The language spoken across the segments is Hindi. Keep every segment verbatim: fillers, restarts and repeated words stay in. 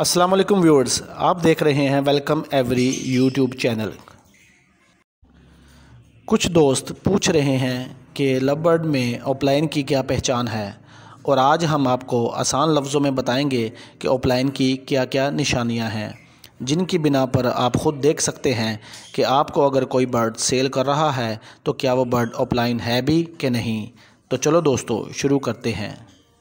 अस्सलाम वालेकुम व्यूअर्स, आप देख रहे हैं वेलकम एवरी यूट्यूब चैनल। कुछ दोस्त पूछ रहे हैं कि लवबर्ड में ऑफलाइन की क्या पहचान है, और आज हम आपको आसान लफ्ज़ों में बताएंगे कि ऑफलाइन की क्या क्या निशानियां हैं, जिनकी बिना पर आप ख़ुद देख सकते हैं कि आपको अगर कोई बर्ड सेल कर रहा है तो क्या वो बर्ड ऑफलाइन है भी कि नहीं। तो चलो दोस्तों शुरू करते हैं।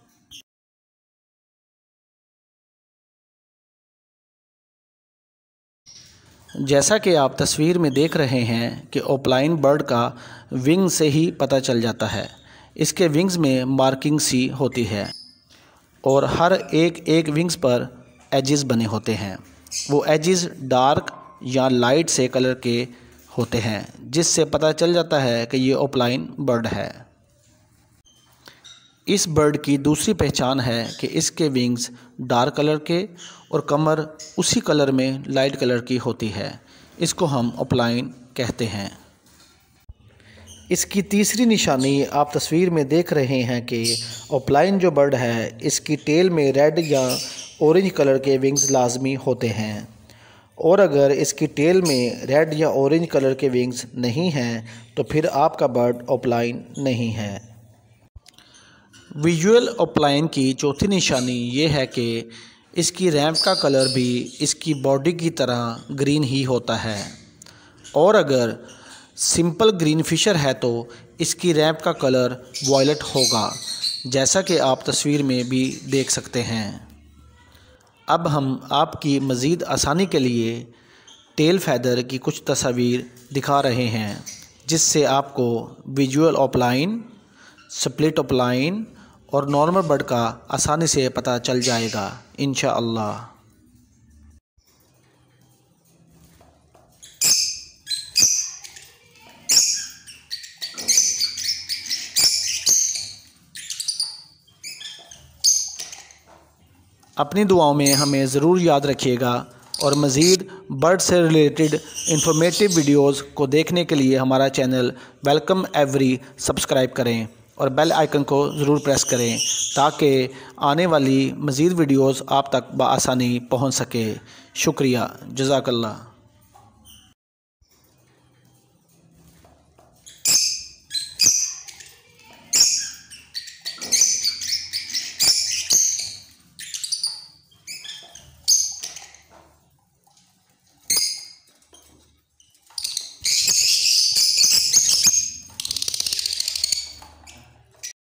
जैसा कि आप तस्वीर में देख रहे हैं कि ऑफलाइन बर्ड का विंग से ही पता चल जाता है। इसके विंग्स में मार्किंग सी होती है और हर एक एक विंग्स पर एजेस बने होते हैं। वो एजेस डार्क या लाइट से कलर के होते हैं, जिससे पता चल जाता है कि ये ऑफलाइन बर्ड है। इस बर्ड की दूसरी पहचान है कि इसके विंग्स डार्क कलर के और कमर उसी कलर में लाइट कलर की होती है। इसको हम ऑफलाइन कहते हैं। इसकी तीसरी निशानी आप तस्वीर में देख रहे हैं कि ऑफलाइन जो बर्ड है, इसकी टेल में रेड या ऑरेंज कलर के विंग्स लाजमी होते हैं, और अगर इसकी टेल में रेड या ऑरेंज कलर के विंग्स नहीं हैं तो फिर आपका बर्ड ऑफलाइन नहीं है। विजुअल ऑफलाइन की चौथी निशानी ये है कि इसकी रैंप का कलर भी इसकी बॉडी की तरह ग्रीन ही होता है, और अगर सिंपल ग्रीन फिशर है तो इसकी रैंप का कलर वॉयलेट होगा, जैसा कि आप तस्वीर में भी देख सकते हैं। अब हम आपकी मज़ीद आसानी के लिए टेल फैदर की कुछ तस्वीर दिखा रहे हैं, जिससे आपको विजुअल ऑफलाइन, स्प्लिट ऑफलाइन और नॉर्मल बर्ड का आसानी से पता चल जाएगा इंशाअल्लाह। अपनी दुआओं में हमें ज़रूर याद रखिएगा, और मज़ीद बर्ड से रिलेटेड इंफॉर्मेटिव वीडियोस को देखने के लिए हमारा चैनल वेलकम एवरी सब्सक्राइब करें और बेल आइकन को ज़रूर प्रेस करें, ताकि आने वाली मज़ीद वीडियोस आप तक बआसानी पहुंच सके। शुक्रिया, जज़ाकल्लाह।